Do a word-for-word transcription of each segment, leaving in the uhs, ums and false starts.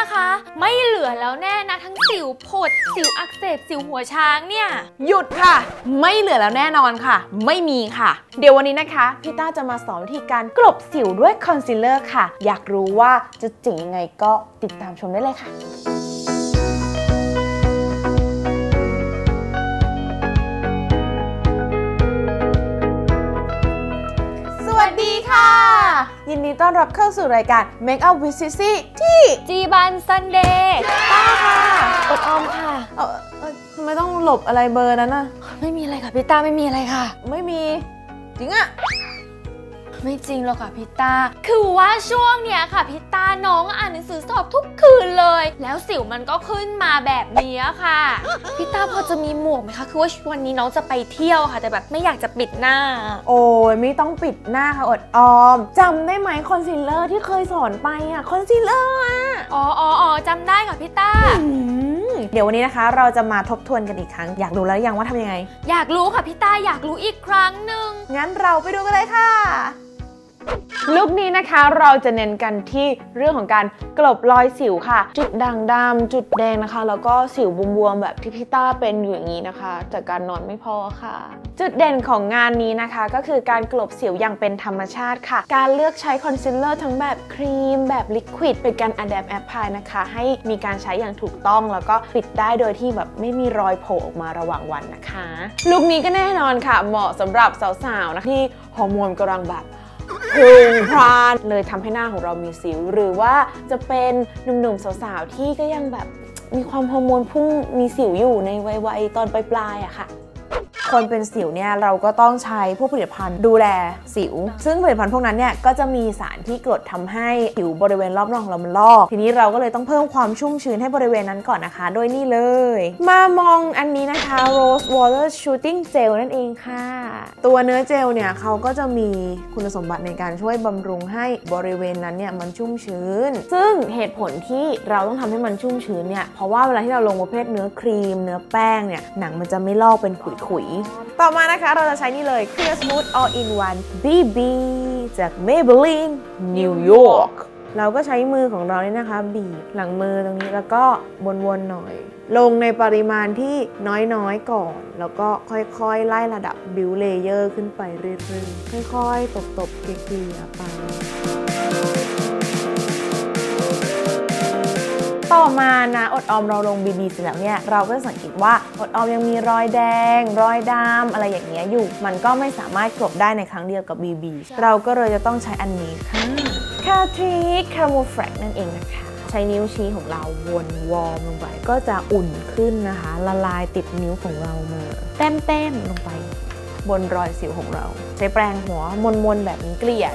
คะไม่เหลือแล้วแน่นะทั้งสิวผดสิวอักเสบสิวหัวช้างเนี่ยหยุดค่ะไม่เหลือแล้วแน่นอนค่ะไม่มีค่ะเดี๋ยววันนี้นะคะพี่ต้าจะมาสอนวิธีการกลบสิวด้วยคอนซีลเลอร์ค่ะอยากรู้ว่าจะเจ๋งยังไงก็ติดตามชมได้เลยค่ะสวัสดีค่ะยินดีต้อนรับเข้าสู่รายการ Make Up with Sissy ที่จีบันซันเดย์ต้าค่ะอดออมค่ะเออเออทำไมต้องหลบอะไรเบอร์นั้นน่ะไม่มีอะไรค่ะพี่ต้าไม่มีอะไรค่ะไม่มีจริงอะไม่จริงหรอกค่ะพี่ต้าคือว่าช่วงเนี้ยค่ะพี่ต้าน้องอ่านหนังสือสอบทุกคืนเลยแล้วสิวมันก็ขึ้นมาแบบนี้ค่ะพี่ต้าพอจะมีหมวกไหมคะคือว่าวันนี้น้องจะไปเที่ยวค่ะแต่แบบไม่อยากจะปิดหน้าโอ้ยไม่ต้องปิดหน้าค่ะอดออมจำได้ไหมคอนซีลเลอร์ที่เคยสอนไปอะคอนซีลเลอร์อะอ๋ออ๋ออ๋อจำได้ค่ะพี่ต้าเดี๋ยววันนี้นะคะเราจะมาทบทวนกันอีกครั้งอยากรู้แล้วยังว่าทำยังไงอยากรู้ค่ะพี่ต้าอยากรู้อีกครั้งหนึ่งงั้นเราไปดูกันเลยค่ะลุคนี้นะคะเราจะเน้นกันที่เรื่องของการกลบรอยสิวค่ะจุดด่างดำจุดแดงนะคะแล้วก็สิวบวมๆแบบที่พี่ต้าเป็นอยู่อย่างนี้นะคะจากการนอนไม่พอค่ะจุดเด่นของงานนี้นะคะก็คือการกลบสิวอย่างเป็นธรรมชาติค่ะการเลือกใช้คอนซีลเลอร์ทั้งแบบครีมแบบลิควิดเป็นการอะแดปแอปพลายนะคะให้มีการใช้อย่างถูกต้องแล้วก็ปิดได้โดยที่แบบไม่มีรอยโผล่ออกมาระหว่างวันนะคะลุคนี้ก็แน่นอนค่ะเหมาะสำหรับสาวๆนะที่ฮอร์โมนกำลังแบบพุ่งพล่านเลยทำให้หน้าของเรามีสิวหรือว่าจะเป็นหนุ่มๆสาวๆที่ก็ยังแบบมีความฮอร์โมนพุ่งมีสิวอยู่ในวัยๆตอนปลายๆอะค่ะคนเป็นสิวเนี่ยเราก็ต้องใช้พวกผลิตภัณฑ์ดูแลสิวซึ่งผลิตภัณฑ์พวกนั้นเนี่ยก็จะมีสารที่กรดทำให้ผิวบริเวณรอบนอกของเรามันลอกทีนี้เราก็เลยต้องเพิ่มความชุ่มชื้นให้บริเวณนั้นก่อนนะคะโดยนี่เลยมามองอันนี้นะคะ Rose Water Shooting Gel นั่นเองค่ะตัวเนื้อเจลเนี่ยเขาก็จะมีคุณสมบัติในการช่วยบำรุงให้บริเวณนั้นเนี่ยมันชุ่มชื้นซึ่งเหตุผลที่เราต้องทำให้มันชุ่มชื้นเนี่ยเพราะว่าเวลาที่เราลงประเภทเนื้อครีมเนื้อแป้งเนี่ยหนังมันจะไม่ลอกเป็นขุยๆต่อมานะคะเราจะใช้นี่เลย Clear Smooth All in One บี บี จาก Maybelline New York เราก็ใช้มือของเราเนี่ยนะคะบีบหลังมือตรงนี้แล้วก็วนๆหน่อยลงในปริมาณที่น้อยๆก่อนแล้วก็ค่อยๆไล่ระดับบิวเลเยอร์ขึ้นไปเรื่อยๆค่อยๆตบๆเกลี่ยๆไปต่อมานะอดออมเราลง บี บี เสร็จแล้วเนี่ยเราก็สังเกตว่าอดออมยังมีรอยแดงรอยดำอะไรอย่างเงี้ยอยู่มันก็ไม่สามารถกลบได้ในครั้งเดียวกับ บี บี เราก็เลยจะต้องใช้อันนี้ค่ะ Catrice Camouflage นั่นเองนะคะใช้นิ้วชี้ของเราวนวอร์มลงไปก็จะอุ่นขึ้นนะคะละลายติดนิ้วของเรามาแต้มๆลงไปบนรอยสิวของเราใช้แปรงหัวมนๆแบบนี้เกลี่ย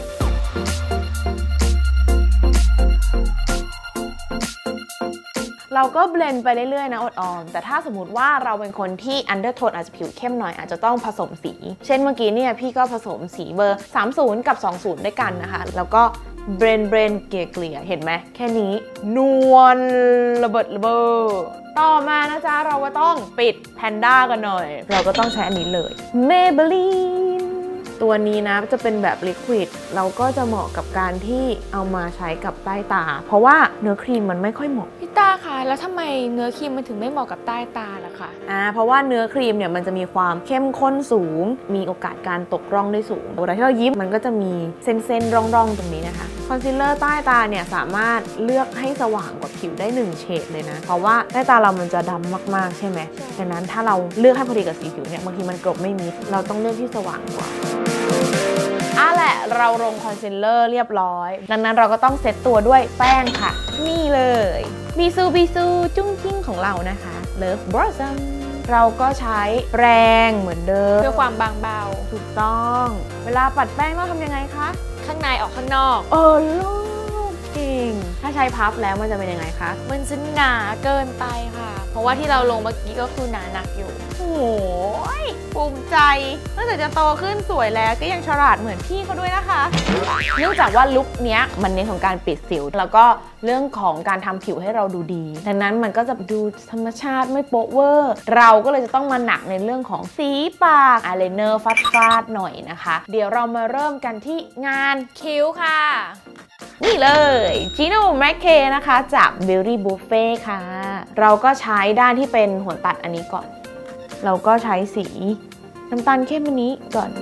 เราก็เบลนด์ไปเรื่อยๆนะอดออมแต่ถ้าสมมติว่าเราเป็นคนที่อันเดอร์โทนอาจจะผิวเข้มหน่อยอาจจะต้องผสมสีเช่นเมื่อกี้เนี่ยพี่ก็ผสมสีเบอร์สามสิบกับสองสิบด้วยกันนะคะแล้วก็เบรนเบรนเกลี่ยเห็นไหมแค่นี้นวลระเบิดระเบ้อต่อมานะจ๊ะเราก็ต้องปิดแพนด้ากันหน่อยเราก็ต้องใช้อันนี้เลย Maybelline ตัวนี้นะจะเป็นแบบลิควิดเราก็จะเหมาะกับการที่เอามาใช้กับใต้ตาเพราะว่าเนื้อครีมมันไม่ค่อยเหมาะพี่ตาคะแล้วทำไมเนื้อครีมมันถึงไม่เหมาะกับใต้ตาล่ะคะอ่าเพราะว่าเนื้อครีมเนี่ยมันจะมีความเข้มข้นสูงมีโอกาสการตกร่องได้สูงเวลาที่เรายิ้มมันก็จะมีเส้นๆร่องๆตรงนี้นะคะคอนซีลเลอร์ใต้ตาเนี่ยสามารถเลือกให้สว่างกว่าผิวได้หนึ่งเฉดเลยนะเพราะว่าใต้ตาเรามันจะดำมากๆใช่ไหมดังนั้นถ้าเราเลือกให้พอดีกับสีผิวเนี่ยบางทีมันกลบไม่มิดเราต้องเลือกที่สว่างกว่าอ่ะแหละเราลงคอนซีลเลอร์เรียบร้อยดังนั้นเราก็ต้องเซตตัวด้วยแป้งค่ะนี่เลยบิซูบิซูจุ้งจิ้งของเรานะคะ Love Blossom เราก็ใช้แปรงเหมือนเดิมเพื่อความบางเบาถูกต้องเวลาปัดแป้งต้องทำยังไงคะข้างในออกข้างนอกเออลูกเก่งถ้าใช้พับแล้วมันจะเป็นยังไงคะมันจะหนาเกินไปค่ะเพราะว่าที่เราลงเมื่อกี้ก็คือหนาหนักอยู่โอ้ยภูมิใจตั้งแต่จะโตขึ้นสวยแล้วก็ยังฉลาดเหมือนพี่เขาด้วยนะคะเนื่องจากว่าลุคเนี้ยมันเน้นของการปิดสิวแล้วก็เรื่องของการทำผิวให้เราดูดีดังนั้นมันก็จะดูธรรมชาติไม่โป๊ะเวอร์เราก็เลยจะต้องมาหนักในเรื่องของสีปากอายไลเนอร์ฟาดๆหน่อยนะคะเดี๋ยวเรามาเริ่มกันที่งานคิ้วค่ะนี่เลย Gino McKay นะคะจาก Beauty Buffet ค่ะเราก็ใช้ด้านที่เป็นหัวตัดอันนี้ก่อนเราก็ใช้สีน้ำตาลเข้มอันนี้ก่อน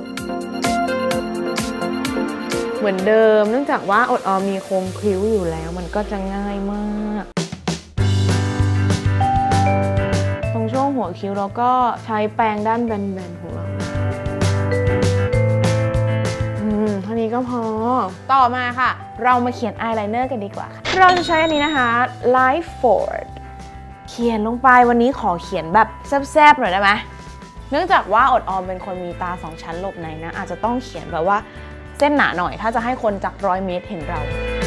เหมือนเดิมเนื่องจากว่าอดออมมีโครงคิ้วอยู่แล้วมันก็จะง่ายมากตรงช่วงหัวคิ้วเราก็ใช้แปรงด้านแบนๆของเราอืมเท่านี้ก็พอต่อมาค่ะเรามาเขียนอายไลเนอร์กันดีกว่าค่ะเราจะใช้อันนี้นะคะ Life Ford เขียนลงไปวันนี้ขอเขียนแบบแซ่บๆหน่อยได้ไหมเนื่องจากว่าอดออมเป็นคนมีตาสองชั้นหลบในนะอาจจะต้องเขียนแบบว่าเส้นหนาหน่อยถ้าจะให้คนจากร้อยเมตรเห็นเรา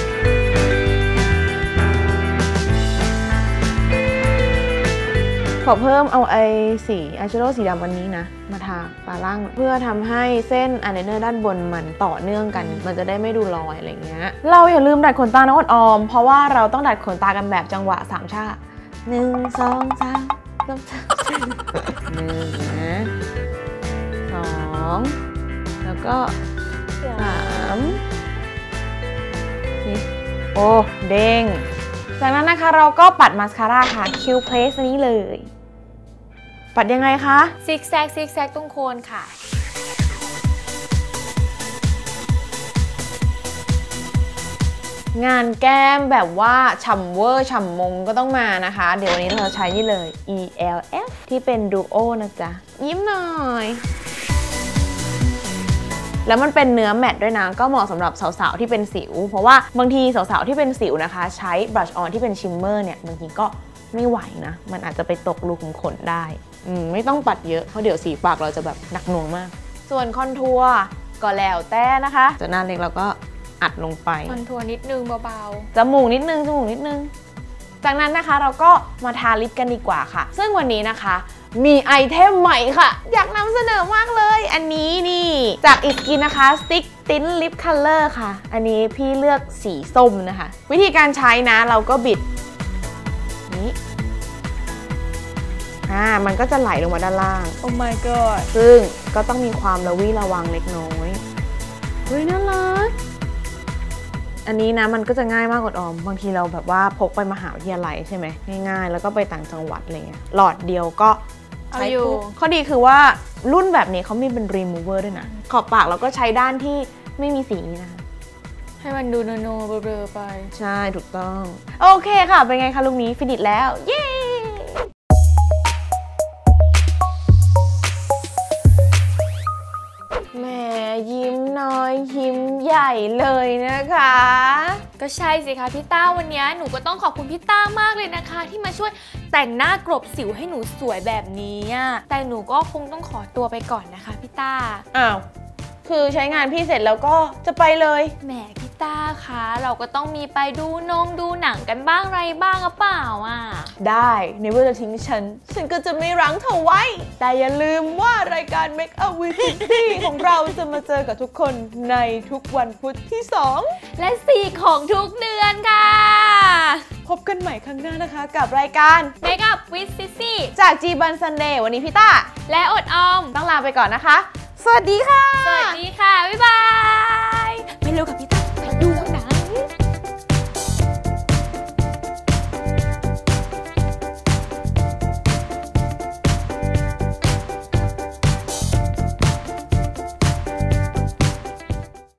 ขอเพิ่มเอาไอ้สีอายแชโดว์สีดำอันนี้นะมาทาปลายล่างเพื่อทำให้เส้นอายไลเนอร์ด้านบนมันต่อเนื่องกันมันจะได้ไม่ดูรอยอะไรเงี้ยเราอย่าลืมดัดขนตาน้องอดออมเพราะว่าเราต้องดัดขนตากันแบบจังหวะสามชาหนึ่งสองสามสองหนึ่งนะสองแล้วก็สามนี่โอ้เด้งจากนั้นนะคะเราก็ปัดมาสคาร่าค่ะคิวเพลสนี้เลยปัดยังไงคะซิกแซกซิกแซกตรงโคนค่ะงานแก้มแบบว่าฉ่ำเวอร์ฉ่ำมงก็ต้องมานะคะเดี๋ยววันนี้เราใช้นี่เลย อี แอล เอฟ ที่เป็นดูโอนะจ๊ะยิ้มหน่อยแล้วมันเป็นเนื้อแมตต์ด้วยนะก็เหมาะสำหรับสาวๆที่เป็นสิวเพราะว่าบางทีสาวๆที่เป็นสิวนะคะใช้บลัชออนที่เป็นชิมเมอร์เนี่ยบางทีก็ไม่ไหวนะมันอาจจะไปตกรูขุมขนได้อืมไม่ต้องปัดเยอะเพราะเดี๋ยวสีปากเราจะแบบหนักหน่วงมากส่วนคอนทัวร์ก็แล้วแต่นะคะจะหน้าเล็กเราก็อัดลงไปคอนทัวร์นิดนึงเบาๆจมูกนิดนึงจมูกนิดนึงจากนั้นนะคะเราก็มาทาลิปกันดีกว่าค่ะซึ่งวันนี้นะคะมีไอเทมใหม่ค่ะอยากนำเสนอมากเลยอันนี้นี่จากอิสกินนะคะ Stick Tint Lip Color ค่ะอันนี้พี่เลือกสีส้มนะคะวิธีการใช้นะเราก็บิดนี้อ่ามันก็จะไหลลงมาด้านล่าง Oh my god ซึ่งก็ต้องมีความระวีระวังเล็กน้อยเฮ้ยน่ารักอันนี้นะมันก็จะง่ายมากกว่าออมบางทีเราแบบว่าพกไปมหาวิทยาลัยใช่ไหมง่ายๆแล้วก็ไปต่างจังหวัดอะไรเงี้ยหลอดเดียวก็ใช้อยู่ข้อดีคือว่ารุ่นแบบนี้เขามีเป็น remover ด้วยนะขอบปากเราก็ใช้ด้านที่ไม่มีสีนะให้มันดูโนโนเบลอๆไปใช่ถูกต้องโอเคค่ะเป็นไงคะลุคนี้ฟินิชแล้วเย้แหมยิ้มน้อยยิ้มใหญ่เลยนะคะก็ใช่สิคะพี่ต้าวันนี้หนูก็ต้องขอบคุณพี่ต้ามากเลยนะคะที่มาช่วยแต่งหน้ากลบสิวให้หนูสวยแบบนี้แต่หนูก็คงต้องขอตัวไปก่อนนะคะพี่ต้าอ้าวคือใช้งานพี่เสร็จแล้วก็จะไปเลยแหมพี่ต้าคะเราก็ต้องมีไปดูนงดูหนังกันบ้างไรบ้างหรือเปล่าอ่ะได้ในเมื่อจะทิ้งฉันฉันก็จะไม่รั้งเธอไว้แต่อย่าลืมว่ารายการ Make Up with Sissy ของเราจะมาเจอกับทุกคนในทุกวันพุธที่สองและสี่ของทุกเดือนค่ะพบกันใหม่ครั้งหน้านะคะกับรายการ Make Up with Sissy จาก จี บัน Sunday วันนี้พี่ต้าและอดออมต้องลาไปก่อนนะคะสวัสดีค่ะสวัสดีค่ะบ๊ายบายไม่รู้กับพี่ต้า